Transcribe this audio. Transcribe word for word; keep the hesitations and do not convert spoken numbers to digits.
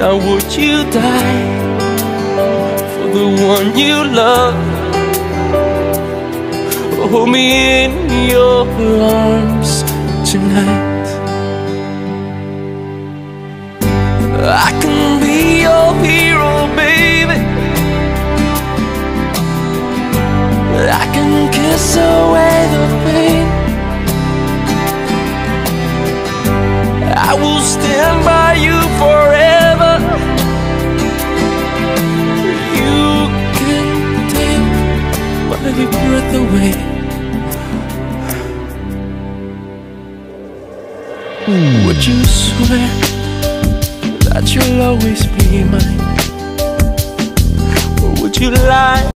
Now would you die for the one you love? Hold me in your arms tonight. I can be your hero, baby. I can kiss away the pain. I will stand by you forever. You can take my breath away. Would you swear that you'll always be mine? Or would you lie?